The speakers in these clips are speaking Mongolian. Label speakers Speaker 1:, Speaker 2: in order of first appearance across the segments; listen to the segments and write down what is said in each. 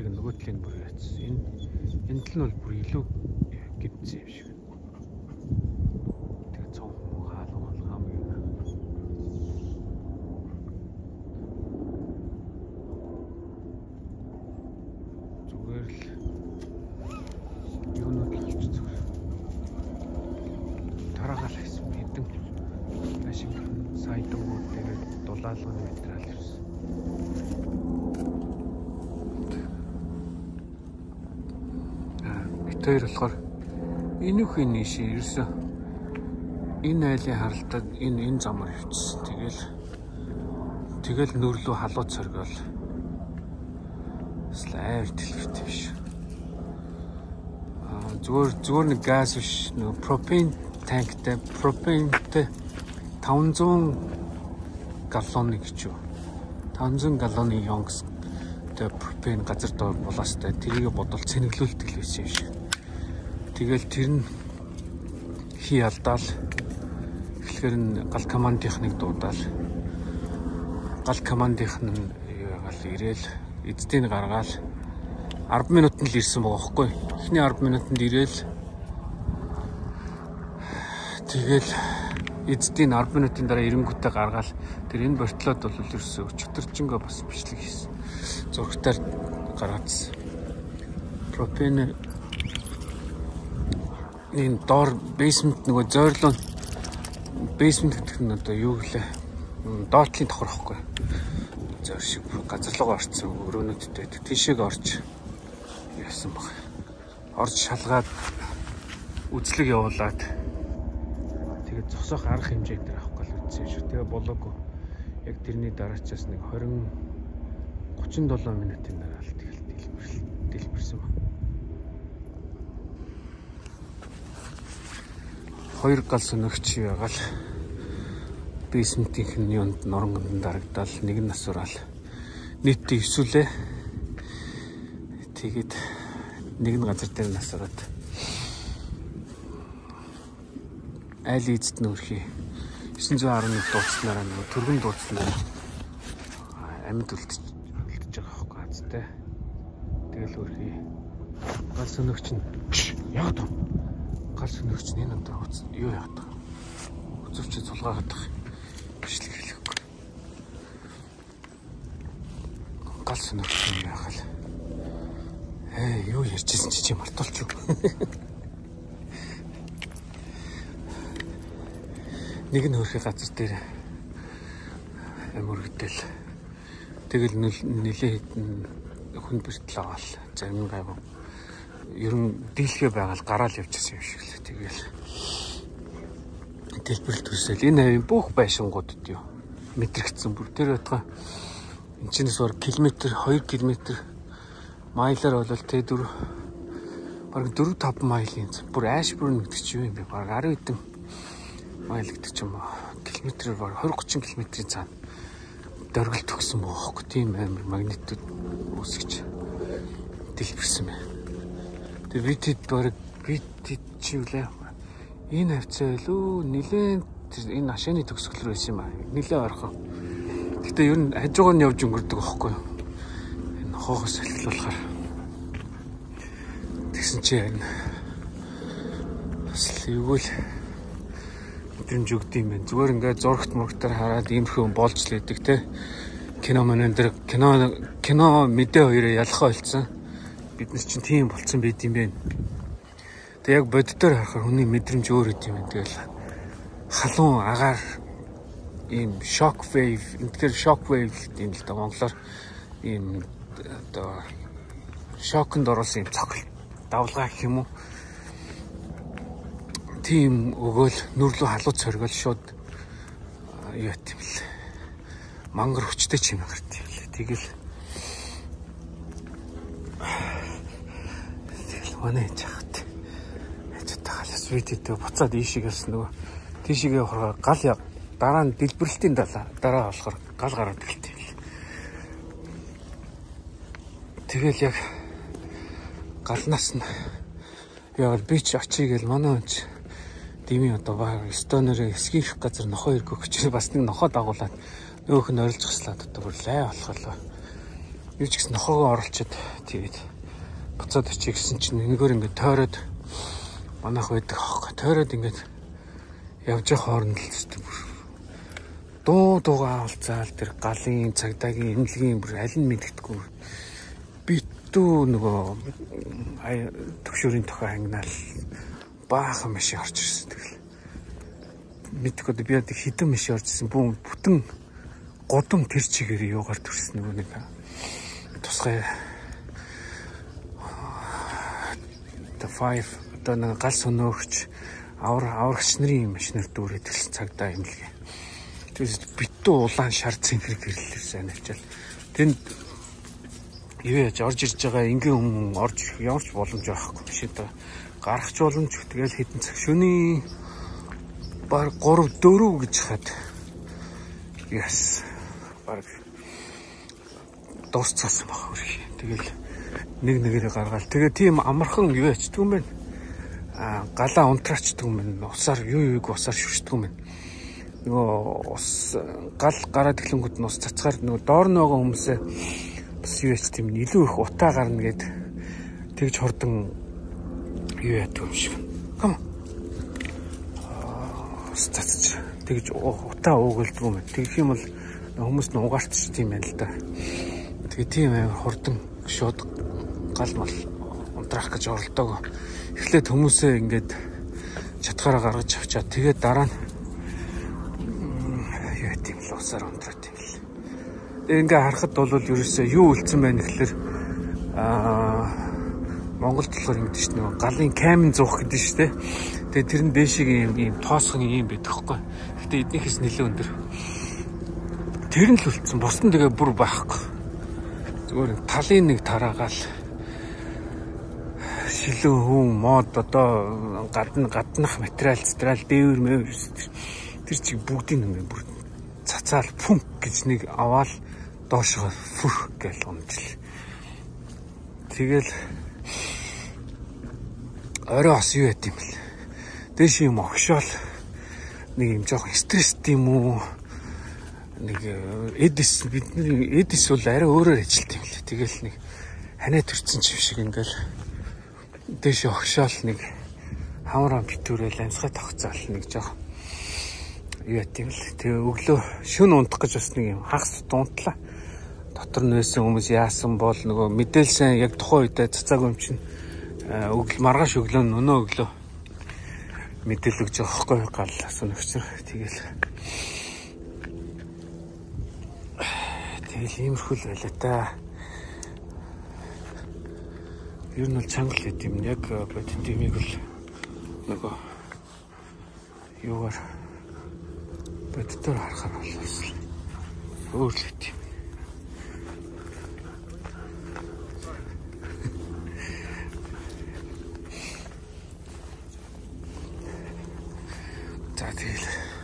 Speaker 1: тэрийг нөгөө талын бүр яцсан. Энэ тал нь бол бүр илүү гидсэн юм шиг. Тэгээ цон хаалга хамгийн зүгээр л юунууд л ч зүгээр тараагаал хийсэн хэдэн машин сайдууд тэгээд дулаалгын материал ирсэн. Тэр болохоор энэ их нийшээ ерөөсөө энэ айлын харалтад энэ замаар явчихсан. Тэгэл нүрлүү халууц соргиол слайв дэлбэрт биш. Зүгээр нэг газ биш, нэг пропен танктай 500 галлоны гэж юу. 500 галлоны Young's тэ пропен газар доор булаастай тэрийг бодвол цэнэглүүлдэг л байсан юм шиг. Тэгэл тэр нь хий алдаал эхлэхээр нь гал командынхныг дуудаал гал командынх нь яагаал ирээл эцдийг гаргаал 10 минутанд л ирсэн байгаа байхгүй. Эхний 10 минутанд ирээл тэгэл эцдийг 10 минутын дараа эренгүүтээ гаргаал тэр энэ бортлоод бол ерөөсөө өчтөржингөө бас бичлэг хийсэн. Зургатаар гаргаадсан. Пропен энэ доор basement нөгөө зойрлоо basement гэдэг нь одоо юу гэлээ доотлын давхар ихгүй зойр шиг газар руу орцсон өрөөнөдтэй тийшээ орж яасан баг орж шалгаад үзлэг явуулаад тэгээд зогсоох арга хэмжээг дээр авахгүй л үтсэн шүү. Тэгээ болоогүй яг тэрний дараачаас нэг 37 минутын дараа л тэгэл дэлбэрсэн баг. 2 гал сөнөгч ягаал basement-ийн юунд норонгонд дарагдаал нэг нь насварал нийтдээ 9 үлээ. Тэгээд нэг нь газар дээр насвараад айл эзэд нөрхий 911 дууцснараа нөгөө төргөн дууцснараа амьд үлдэж байгаа байхгүй азтай. Тэгэл өрхий гал сөнөгч нь яг тоо гал сөнөгч нь энэ өндөр юу яадаг үзүүч цулгаагаад бичлэг хэлэхгүй гал сөнөгч нь яахал юу ярьжсэн чи мартуулч юу нэг нь хөрхий газар дээр амөргдөл тэгэл нэлээ хүн бэртэл аваад зарим гайв ер нь дийлхэ байгаал гараал явчихсан юм шиг л. Тэгэл дэлбэрэл төсөөл энэ хавийн бүх байшингуудад юу мэдрэгдсэн бүр тэр байтга энэ чинээс баг километр 2 км майлаар болол тэ 4 5 майлын бүр Ashburn гэдэг чи юу юм бэ баг 10 хэдэн майл гэдэг ч юм уу километрээр баг 20-30 км-ийн цаана дөргөл төгсөн бохоо тийм амар магнитууд үүсгэж дэлбэрсэн байна. Битэд чи үлээ энэ хавцаа илүү нилээн энэ ашааны төгсгөл байсан юм аа. Нилээн ойрхон. Гэтэ ер нь хажуугаар нь явж өнгөрдөг байхгүй юу? Энэ хоогоос салхилуулахаар. Тэгсэн чи энэ бас эвгүй л мэдрэмж өгд юм байна. Зүгээр ингээд зурагт мурагтаар хараад иймэрхүү болж л идэг те. Кино мэдээ хоёроо ялхаа болцсон. Бид нар чинь тийм болцсон байд юм бэ. Тэг яг боддоор харахаар хүний мэдрэмж өөр үт юм. Тэгэл халуун агаар ийм shock wave, энэ shock wave гэдэг юм л да монголоор ийм одоо шоконд орсон юм цогт давлгаа гэх юм уу. Тийм өгөөл нүрлүү халууц соргиол шууд юу гэм бэл мангар хүчтэй чимээ гарт юм лээ. Тэгэл манай жахт яцтайхаас видео буцаад ийшээс нөгөө тийшээ хоргоо гал дараа нь дэлбэрэлтийн дараа болохоор гал гараад гэлтэй. Тэгэл яг галнаас нь яг би ч очие гэл манай хүн дими одоо баг стонер ских газар нохоо иргөх гэж бас нэг нохоо дагуулад нөгөөх нь орилж гслаад одоо бүр лай болохоо юу ч гэсэн нохоогоо оруулчиад тэгээд буцаад очие гэсэн чинь нэгээр ингээд тойроод манайх байдаг аахгүй. Тойроод ингээд явж явах хооронд л дуугаа авалцаал тэр галын цагдаагийн эмнэлгийн бүр аль нь мэддэхгүй битүү нөгөө төгшөөрийн тохио хангнаал баахан машин орж ирсэн. Тэгэл мэдхгүй би яг хідэн машин орж ирсэн бүтэн годом тэр чигээр юугаар төрсөн нөгөө нэг тусгай the 5 одоо нэг гал сөнөөгч аврагч нарын машинаар дүүрээд ирсэн цагдаа эмнэлгээ. Тэгээд битүү улаан шар цэнхэр гэрлэлсэн авчаал. Тэнд юу яаж орж ирж байгаа ингийн хүмүүс орж явж боломж байхгүй машинтаа гарах ч боломж. Тэгэл хэдэн цаг шөнийн баг 3 4 гэж хаад яс баг дуусцсан баг хөрхий. Тэгэл нэгээрээ гаргаал. Тэгээ тийм амархан юу ячдаг юм байна. Галаа унтраачдаг юм байна. Усаар юуг усаар шүрчдэг юм байна. Нөгөө ус гал гараад эхлэнгүүд нь ус цацгаар нөгөө доор нөгөө хүмүүсээ бас юу яч тийм илүү их утаа гарна гэд тэгж хордон юу яадаг юм шиг. Кам. Ус цацж тэгж утаа уугалдаг юм байна. Тэгэх юм бол хүмүүс нь угаартч тийм байна л да. Тэгээ тийм амар хордон шууд гал мал унтраах гэж оролдог. Эхлээд хүмүүсээ ингээд чатгаараа гаргаж авчаад тэгээд дараа нь юу гэдэм л усаар унтраад юм л. Тэгээ ингээ харахад бол ерөөсөө юу үлдсэн байна гэхэлэр Монголд болохоор юм дэш нэг галын камин зуух гэдэг шүү дээ. Тэгээ тэр нь дээшиг ийм тоосхон ийм байдаг хгүй. Гэтэ эднийхээс нэлээд өндөр. Тэр нь л үлдсэн. Бус нь тэгээ бүр байхгүй. Зүгээр талын нэг тараагаал шилэн хүн мод одоо гаднах материал дээвэр мэвэр тэр чиг бүгдийн юм бүр цацаал пүнк гэж нэг аваал доошоо фүр гэж унжил. Тэгэл орой ос юу яд юм бэл. Дэш юм огшоол нэг юм жоохон стресстэй юм уу? Нэг эдис бидний эдис бол арай өөрөөр ажилт юм лээ. Тэгэл нэг ханаа төрсэн ч юм шиг ингээл дэш огшоол нэг хамраа битүүрэл амьсгай тогцоол нэг жоохон юу яд юм л. Тэгээ өглөө шүн унтах гэж бас нэг юм хагас дунтлаа. Дотор нь байсан хүмүүс яасан бол нөгөө мэдээл сайн яг тухайн үедээ цацааг юм чинь маргааш өглөө өнөө өглөө мэдээл өгч байгаа хгүй гал асуунагч. Тэгэл иймэрхүү л байлаа та. Ер нь бол чангал хэд юм яг бодит юмыг л нөгөө юугаар бодитоор харахаар болов. Өөр л хэд юм. За тэгэл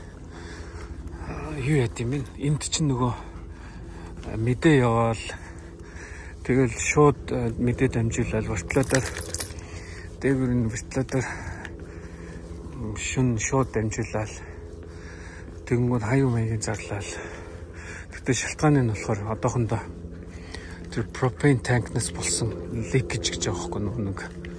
Speaker 1: юу яд юм бэ? Энд чинь нөгөө мэдээ яваал тэгэл шууд мэдээ дамжуулаад вертолотоор дээгүүрийн вертолотоор шүн шууд дамжуулаад тэгэнгүүт хаяа маягийн зарлал. Тэгтээ шалтгааны нь болохоор одоохондоо тэр пропейн танкнаас болсон ликэж гэж байгаа байхгүй нэг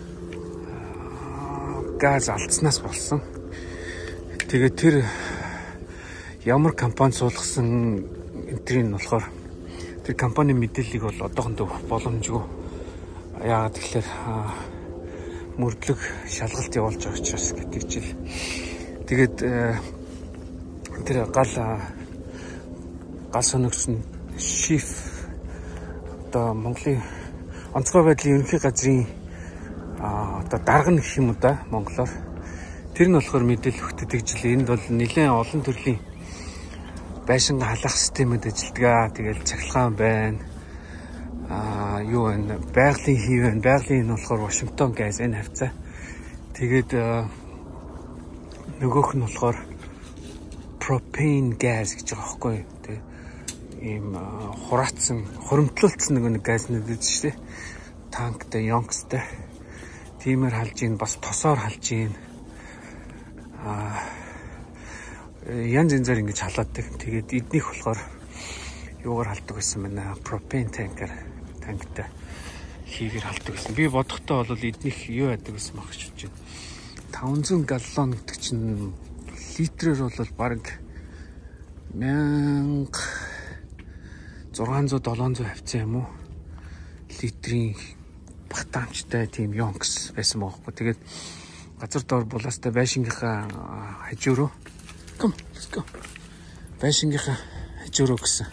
Speaker 1: газ алдснаас болсон. Тэгээд тэр ямар компани суулгасан энтрийн нь болохоор тэр компани мэдээллийг бол одоохондоо боломжгүй. Яагаад тэгэхээр мөрдлөг шалгалт явуулж байгаа учраас гэдэг жил. Тэгээд тэр гал соногч нь шиф одоо Монголын онцгой байдлын ерөнхий газрын одоо дарга гэх юм уу да монголоор. Тэр нь болохоор мэдээлэл өгдөг жил энд бол нэлээд олон төрлийн байшингаа халаах системэд ажилладаг. Тэгэл цахилгаан байна. Юу вэ? Байгалийн хий байна. Байгалийн нь болохоор Вашингтон газ энэ хавцаа. Тэгээд нөгөөх нь болохоор пропейн газ гэж байгаа байхгүй юу? Тэ ийм хураацсан, хуримтлуулсан нэг газ нэдэж штэ. Танктай, ёнкстай. Тиймэр халж ийн бас тосоор халж ийн. Янз янзаар ингэж халаадаг. Тэгээд эднийх болохоор юугаар халдаг байсан байна? Пропейн танкер танктай хийгээр халдаг гэсэн. Би бодохдоо бол эднийх юу яадаг гэсэн баг гэж бодож байна. 500 галлон гэдэг чинь литрээр бол бараг 1600-700 хавцсан юм уу? Литрийн багтаамжтай тийм Yonk's байсан байхгүй. Тэгээд газар дор булаастай байшингийнхаа хажуу руу come let's go. Байшингийнхаа хажуу руу гэсэн.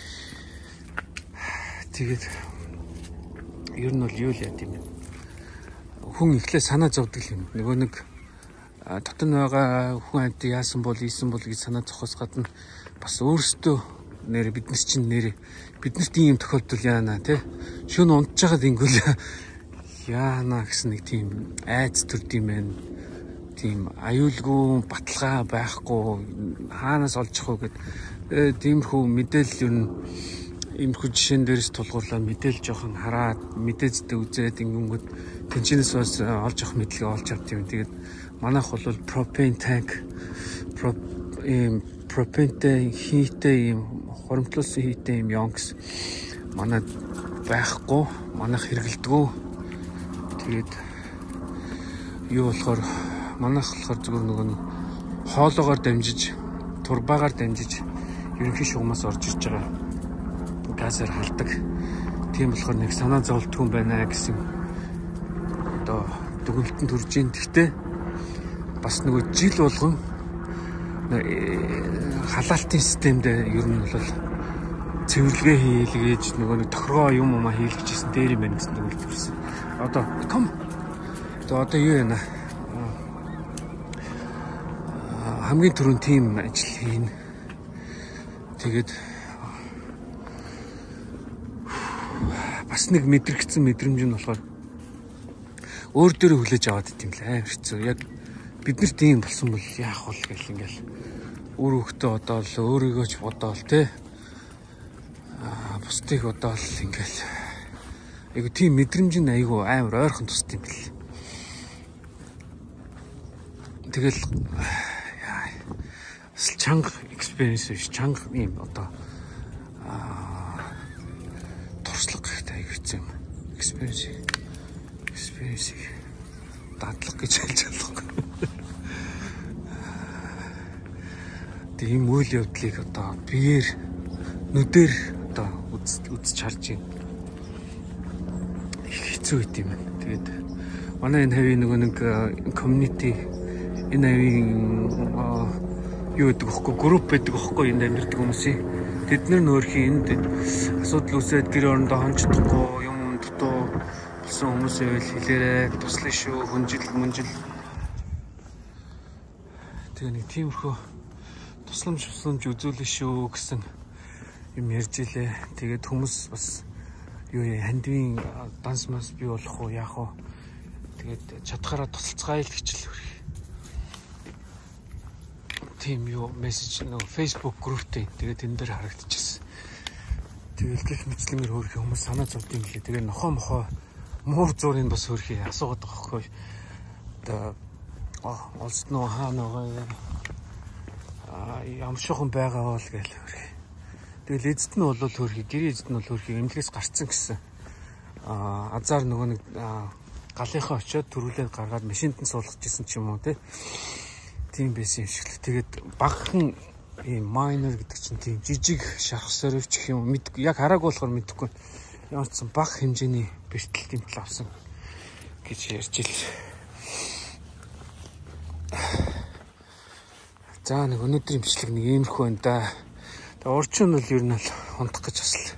Speaker 1: Тэгээд ер нь бол юу л яа тийм юм. Хүн ихлээр санаа зовдөг юм. Нөгөө нэг дотор байгаа хүн амт яасан бол ийсэн бол гэж санаа зовхоос гадна бас өөрсдөө нэр биднес чинь нэр биднэрт ийм тохиолдол яана тий шөнө унтчихад ингүүл яана гэсэн нэг тийм айц төрд юм байна. Тийм аюулгүй баталгаа байхгүй хаанаас олж ах вэ гэд тиймэрхүү мэдээлэл ер нь иймэрхүү жишээн дээрээс тулгуурлаа мэдээлж жоохон хараад мэдээжтэй үзээд ингэнгүүт тэнчнээс бас олж авах мэдлэгээ олж авт юм. Тэгээд манайх бол пропен танк пропентэй хийтэй юм хоромтлуулсан хийтэй юм Yonk's манайд байхгүй манайх хэрэгэлдэггүй. Тэгээд юу болохоор манайх болохоор зүгээр нөгөө хоолоогоор дамжиж турбаагаар дамжиж ерөнхий шугамаас орж ирж байгаа газар халдаг. Тийм болохоор нэг санаа зовлтгүй байна гэсэн одоо дүгнэлтэн төрж ийн. Гэхдээ бас нөгөө жил болгон халаалтын системд ер нь бол цэвэрлэгээ хийлгээж нөгөө нэг тохиргоо юм хийлгэжсэн дээр юм байна гэсэн дүгнэлт төрсэн. Одоо юу яана? Хамгийн түрүүнд тийм ажил хийн. Тэгээд бас нэг мэдрэгдсэн мэдрэмж нь болохоор өөр дөрөө хүлээж аваад идэм л амар хэцүү. Яг биднэрт ийм болсон бол яах вэ гэл ингээл өөр хөлтөө одоол өөрийгөө ч бодоол те бусдыг одоол ингээл айгу тийм мэдрэмж нь айгу амар ойрхон тусд юм бэл. Тэгэл чанга experience биш чанга юм одоо туршлага гэхтэй айгу хэцүү юм. Experience дадлаг гэж хэлж байгаа. Тийм үйл явдлыг одоо биеэр нүдээр одоо үзэж харж байна. Их хэцүү байт юм байна. Тэгээд манай энэ хавийн нөгөө нэг community энэ хавийн юу гэдэг вэ? Групп байдаг вэ? Энд амьдардаг хүмүүсийн тэд нар нөөрхийн энд асуудал үүсээд гэр орондоо хончдохгүй юм дутуу болсон хүмүүсээ хэлээрээ туслана шүү хүнжил мөнжил. Тэгээ нэг тиймэрхүү тусламж үзүүлнэ шүү гэсэн юм ярьж илээ. Тэгээд хүмүүс бас юу хандивын данс мас бий болох уу яах вэ? Тэгээд чадхаараа тусалцгаая л хичээл хөрх. Тийм юу мессеж нөгөө Facebook групптэй. Тэгээд энэ дээр харагдчихсан. Тэгээд гэх мэтлэмээр хөрх хүмүүс санаа зовд юм лээ. Тэгээд нохоо мохоо муур зуурыг бас хөрхий асуугаад байгаа хгүй. Одоо олсноо хаанаа ямшуухан байгаа бол гээл хөрхий. Тэгэл эзэд нь бол хөрхий, гэрээ эзэд нь бол хөрхий эмнэлгээс гарцсан гэсэн. Азар нөгөө нэг галынхаа очиод төрүүлээд гаргаад машинд нь суулгаж исэн ч юм уу тийм байсан юм шиг л. Тэгээд багахан ийм майнер гэдэг чинь тийм жижиг шарх сорвч гэх юм мэдгүй. Яг хараагүй болохоор мэдэхгүй. Ямар ч баг хэмжээний бэртэл тэмтэл авсан гэж ярьж ил. За нэг өнөөдрийн бичлэг нэг иймэрхүү байна да. Тэгээ урчин бол ер нь л унтах гэж бас л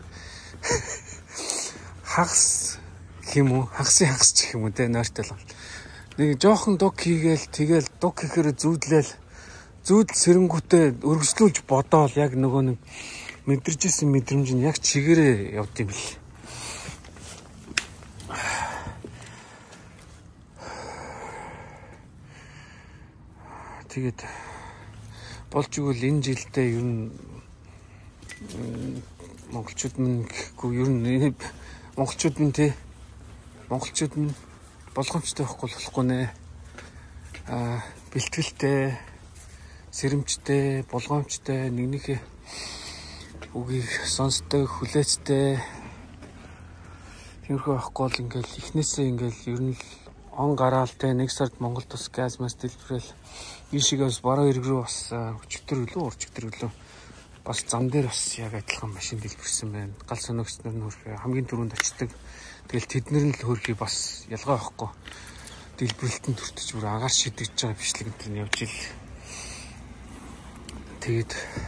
Speaker 1: хагас гэх юм уу? Хагасын хагас гэх юм уу те нойртой л. Нэг жоохон дуг хийгээл тэгэл дуг хийхээр зүүдлээл зүүдэл сэрэнгүүтээ өргөжлүүлж бодоол яг нөгөө нэг мэдэрчсэн мэдрэмж нь яг чигээрээ явд юм бэл. Тэгээд болж игэл энэ жилдээ ер нь монголчууд мань гэхгүй ер нь монголчууд мань болгоомжтой болохгүй нэ. Бэлтгэлтэй, сэрэмжтэй, болгоомжтой, нэгнийхээ үгийг сонсдог, хүлээцтэй Тиймэрхүү авахгүй бол ингээл эхнээсээ ингээл ер нь он гараалтай нэг сард Монголд бас газ мас дэлбэрэл ийшээс бараа ирэг рүү бас өчтөр өглөө бас зам дээр бас яг адилхан машин дэлбэрсэн байна. Гал соногчнор нь хөрхөө хамгийн түрүүнд очдог. Тэгэл тэднэр нь л хөрхий бас ялгаа авахгүй. Дэлбэрэлтэнд хүртэж бүр агаар шидэж байгаа бичлэг энэ явж ил. Тэгээд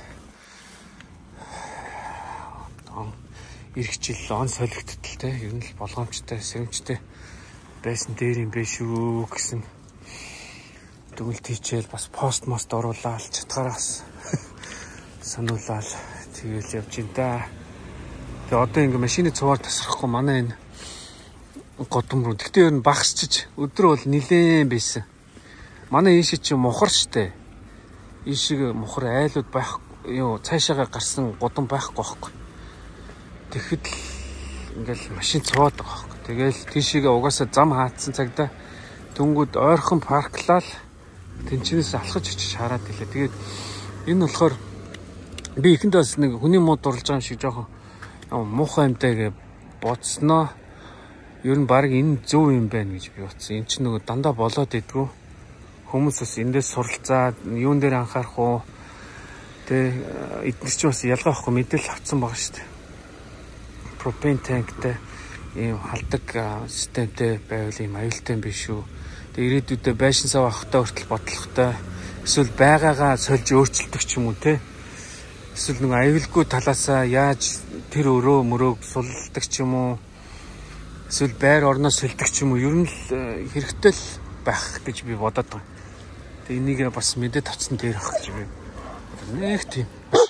Speaker 1: ирэх жил он солигдтал те ер нь л болгоомжтой сэрэмжтэй байсан дээр юм бэ шүү гэсэн дүгэл тийчээл бас пост мост оруулаад чатгаараас сануулаад тэгэл явж ин да. Тэгээ одоо ингээ машины цуваар тасрахгүй манай энэ годом руу тэгтээ ер нь багасчиж өдрөө бол нилээн байсан. Манай ийшээ чи мухар штэ. Ийшээ мухар айлууд байх юу цаашаага гарсан годом байхгүй байхгүй. Тэгэхэд л ингээл машин цуваад байгаа байхгүй. Тэгэл тийшээгээ угаасаа зам хаацсан цагдаа дөнгөд ойрхон парклал тэнчнээс алхаж очиж хараад илээ. Тэгээд энэ болохоор би ихэндээ бас нэг хүний мод дурлж байгаа юм шиг жоохон муухай юмтай гэ бодсноо. Ер нь баг энэ зөв юм байна гэж би бодсон. Энд чинь нөгөө дандаа болоод идэггүй. Хүмүүс бас эндээс суралцаад юун дээр анхаарах уу. Тэ эдгээр чинь бас ялгаа авахгүй мэдээлэл авсан байгаа шүү дээ. Пропен танктай ийм халдаг системтэй байвал ийм аюултай юм биш үү. Тэгээ ирээдүйдээ байшин сав авахтаа хүртэл бодлоготой эсвэл байгаагаа сольж өөрчилдөг ч юм уу те. Эсвэл нэг аюулгүй талаасаа яаж тэр өрөө мөрөөг сулладаг ч юм уу. Эсвэл байр орноо сэлдэг ч юм уу. Ер нь л хэрэгтэй л байх гэж би бодоод байна. Тэгээ энийг бас мэдээд авсан дээр ах гэж би. Нэг тийм.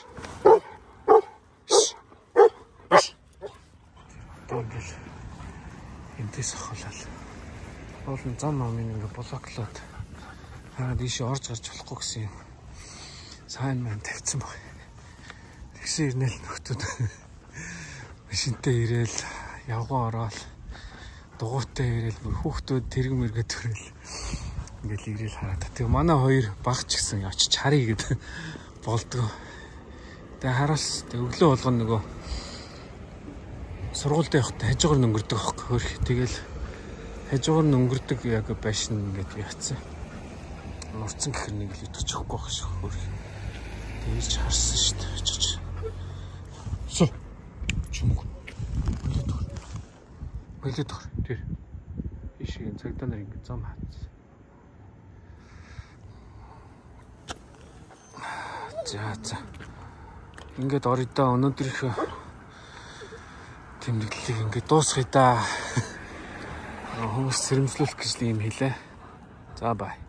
Speaker 1: Тэгэл энтэс ахуулаад болон зам амын ингээ блоклоод дийшээ орж гарч болохгүй гэсэн юм сайн маань тавьсан баг. Тэгсэн ирнэл нөхдүүд машинтай ирээл явган ороод дугуйтай ирээл бүр хүүхдүүд тэрэг мэргээ төрөл ингээл ирээл хараад. Тэгээ манай хоёр багч гэсэн очиж харъя гэд болдгоо. Тэгээ хараас өглөө болгоно нөгөө сургуульд явахдаа хажуугаар өнгөрдөг байхгүй хөрх. Тэгэл хажуугаар өнгөрдөг яг байшин ингээд яатсан. Нурцсан гэхэр нэг л идэж өгөхгүй байх шиг хөрх. Тэгж харсан шүү дээ. Очиж. Суу. Чүмг. Болоод тор. Тэр. Ишийн цагдаа нар ингээд зам хаацсан. За. Ингээд оройдоо өнөөдрийнхөө тэмдэглэлийг ингээд дуусгая да. Хүмүүс сэрэмжлүүлэх гэж юм хэлээ. За бай.